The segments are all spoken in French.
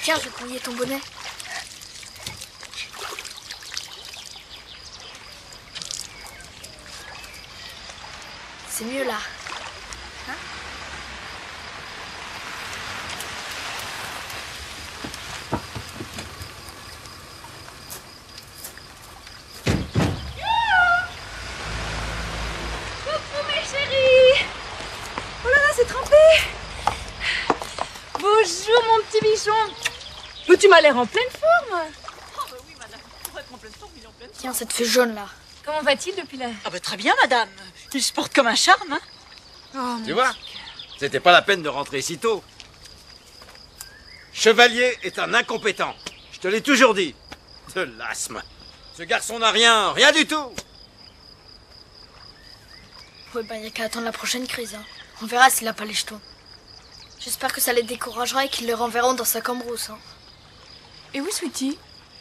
Tiens, je vais te mouiller ton bonnet. C'est mieux là. Hein? Coucou mes chéris. Oh là là, c'est trempé. Bonjour mon petit bichon. Mais tu m'as l'air en pleine forme. Oh bah oui madame, pour être en pleine forme, il est en pleine forme. Tiens, ça te fait jaune là. Comment va-t-il depuis la... Ah bah très bien madame, il se porte comme un charme, hein. Oh, Tu vois, c'était pas la peine de rentrer si tôt. Chevalier est un incompétent. Je te l'ai toujours dit. De l'asthme. Ce garçon n'a rien, rien du tout. Ouais, ben, y a qu'à attendre la prochaine crise. Hein. On verra s'il a pas les jetons. J'espère que ça les découragera et qu'ils les renverront dans sa cambrousse. Hein. Et où est Sweetie?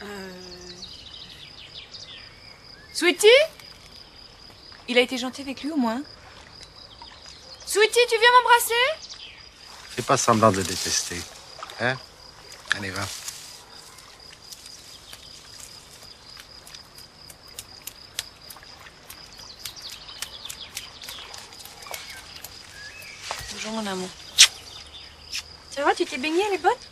Sweetie? Il a été gentil avec lui au moins. Sweetie, tu viens m'embrasser? Fais pas semblant de le détester. Hein? Allez, va. Bonjour mon amour. Ça va, tu t'es baignée, elle est bonne?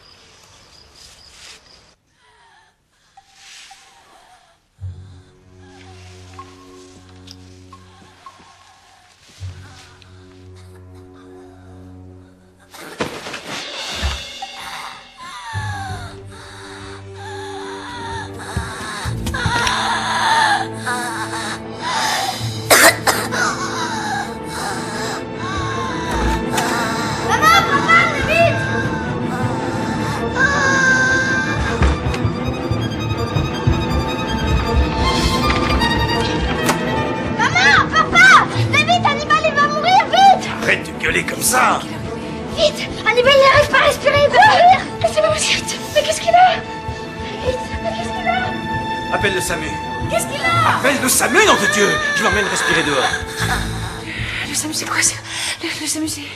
Arrête de gueuler comme ça. Vite! Hannibal, il n'arrive pas à respirer, il va mourir! C'est pas possible! Mais qu'est-ce qu'il a? Vite! Mais qu'est-ce qu'il a? Appelle le SAMU. Qu'est-ce qu'il a? Appelle le SAMU, nom de Dieu. Je l'emmène respirer dehors. Le SAMU, c'est quoi ça? Le SAMU, c'est...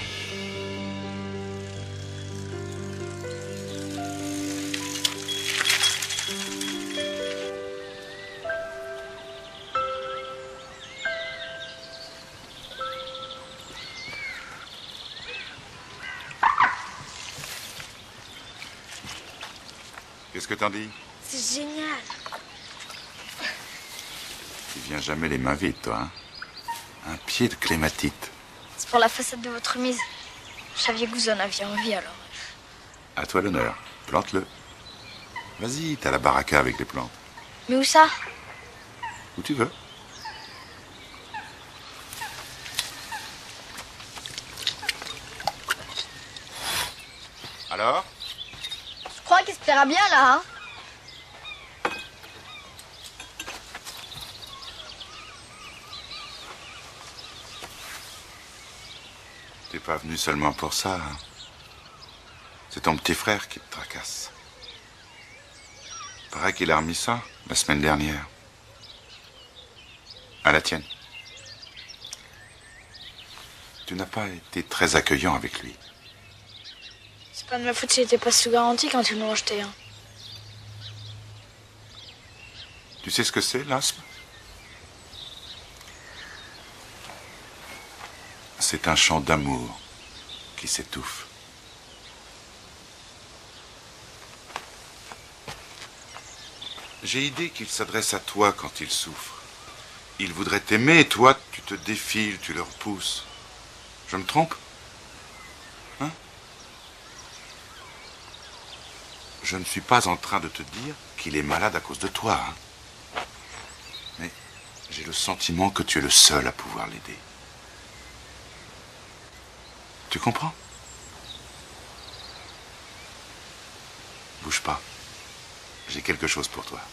Qu'est-ce que t'en dis? C'est génial! Tu viens jamais les mains vides, toi, hein? Un pied de clématite. C'est pour la façade de votre mise. Je savais que vous en aviez envie alors. À toi l'honneur. Plante-le. Vas-y, t'as la baraka avec les plantes. Mais où ça? Où tu veux. Alors? Je crois qu'il se plaira bien là, hein? T'es pas venu seulement pour ça, hein? C'est ton petit frère qui te tracasse. Paraît qu'il a remis ça la semaine dernière. À la tienne. Tu n'as pas été très accueillant avec lui. C'est pas de ma faute s'il était pas sous garantie quand ils l'ont acheté, hein. Tu sais ce que c'est, l'asthme? C'est un chant d'amour qui s'étouffe. J'ai idée qu'il s'adresse à toi quand il souffre. Il voudrait t'aimer et toi, tu te défiles, tu le repousses. Je me trompe? Hein? Je ne suis pas en train de te dire qu'il est malade à cause de toi, hein. Mais j'ai le sentiment que tu es le seul à pouvoir l'aider. Tu comprends? Bouge pas. J'ai quelque chose pour toi.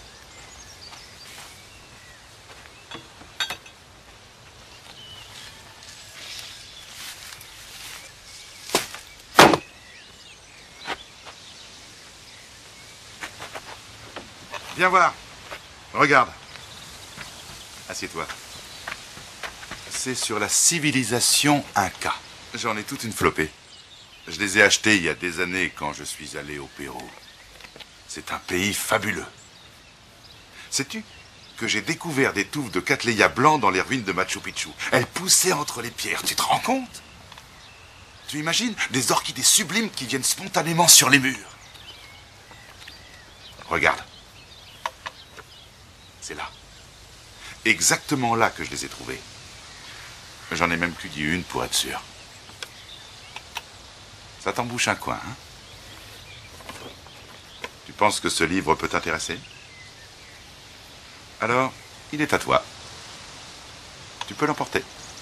Viens voir. Regarde. Assieds-toi. C'est sur la civilisation Inca. J'en ai toute une flopée. Je les ai achetés il y a des années quand je suis allé au Pérou. C'est un pays fabuleux. Sais-tu que j'ai découvert des touffes de cattleya blanc dans les ruines de Machu Picchu? Elles poussaient entre les pierres, tu te rends compte? Tu imagines des orchidées sublimes qui viennent spontanément sur les murs? Regarde. C'est là. Exactement là que je les ai trouvées. J'en ai même cueilli une pour être sûr. Ça t'embouche un coin, hein? Tu penses que ce livre peut t'intéresser? Alors, il est à toi. Tu peux l'emporter.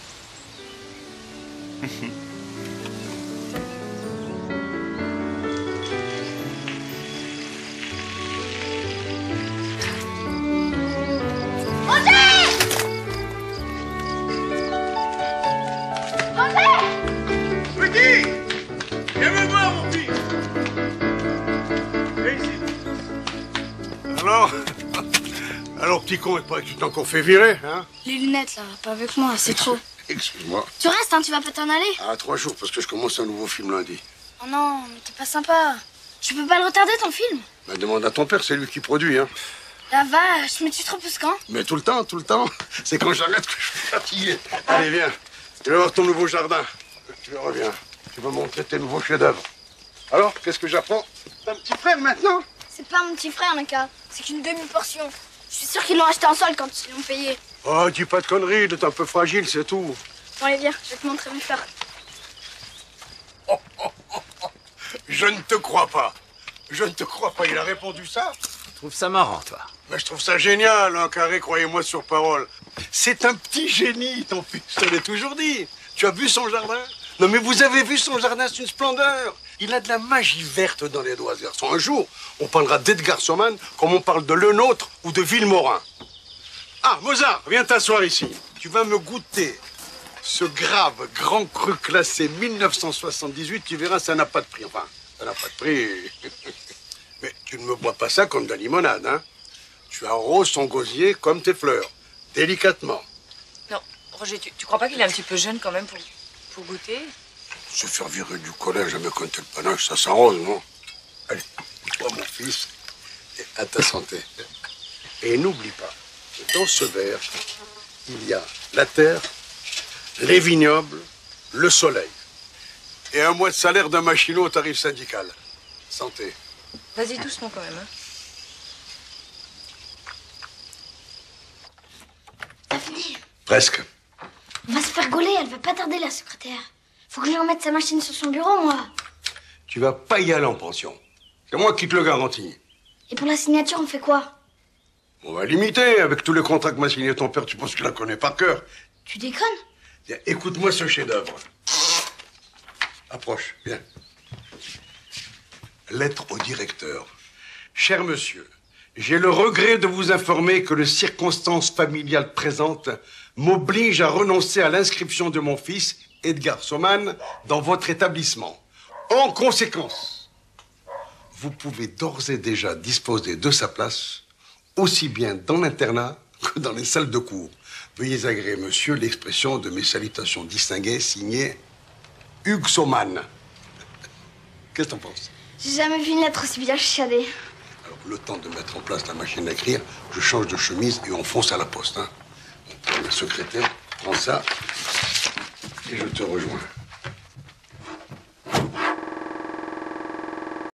Petit! Viens me voir, mon fils! Viens ici. Alors, petit con, il paraît que tu t'es encore fait virer, hein? Les lunettes, là, pas avec moi, c'est trop. Excuse-moi. Tu restes, hein, tu vas pas t'en aller? À 3 jours, parce que je commence un nouveau film lundi. Oh non, mais t'es pas sympa. Tu peux pas le retarder, ton film? Bah, demande à ton père, c'est lui qui produit, hein. La vache, mais tu te repousses quand? Mais tout le temps, tout le temps. C'est quand j'arrête que je suis fatigué. Allez, viens. Tu vas voir ton nouveau jardin. Tu reviens. Tu vas montrer tes nouveaux chefs-d'œuvre. Alors, qu'est-ce que j'apprends? T'as un petit frère maintenant? C'est pas mon petit frère, Naka. C'est qu'une demi-portion. Je suis sûr qu'ils l'ont acheté en solde quand ils l'ont payé. Oh, dis pas de conneries, il est un peu fragile, c'est tout. Bon, allez, viens, je vais te montrer mes fleurs. Je ne te crois pas. Je ne te crois pas. Il a répondu ça? Je trouve ça marrant, toi. Mais je trouve ça génial, hein, Carré, croyez-moi sur parole. C'est un petit génie, ton fils, je te l'ai toujours dit. Tu as vu son jardin? Non, mais vous avez vu son jardin, c'est une splendeur. Il a de la magie verte dans les doigts, ce garçon. Un jour, on parlera d'Edgar Soman comme on parle de Lenôtre ou de Villemorin. Ah, Mozart, viens t'asseoir ici. Tu vas me goûter ce grave grand cru classé 1978. Tu verras, ça n'a pas de prix. Enfin, ça n'a pas de prix. Mais tu ne me bois pas ça comme de la limonade, hein. Tu arroses son gosier comme tes fleurs, délicatement. Non, Roger, tu crois pas qu'il est un petit peu jeune quand même pour goûter? Se faire virer du collège à me compter le panache, ça s'arrose, non? Allez, toi, mon fils, et à ta santé. Et n'oublie pas que dans ce verre, il y a la terre, les vignobles, le soleil. Et un mois de salaire d'un machinot au tarif syndical. Santé. Vas-y doucement quand même, hein. Daphné, Presque. on va se faire gauler, elle va pas tarder, la secrétaire. Faut que je lui remette sa machine sur son bureau, moi. Tu vas pas y aller en pension. C'est moi qui te le garantis. Et pour la signature, on fait quoi? On va limiter. Avec tous les contrats que m'a signé ton père, tu penses que je la connais par cœur. Tu déconnes? Viens, écoute-moi ce chef-d'œuvre. Approche, viens. Lettre au directeur. Cher monsieur, j'ai le regret de vous informer que les circonstances familiales présentes m'obligent à renoncer à l'inscription de mon fils, Edgar Soman, dans votre établissement. En conséquence, vous pouvez d'ores et déjà disposer de sa place, aussi bien dans l'internat que dans les salles de cours. Veuillez agréer, monsieur, l'expression de mes salutations distinguées, signé Hugues Soman. Qu'est-ce que t'en penses? J'ai jamais vu une lettre aussi bien chiadée. Alors, le temps de mettre en place la machine à écrire, je change de chemise et on fonce à la poste. Hein. La secrétaire prend ça et je te rejoins.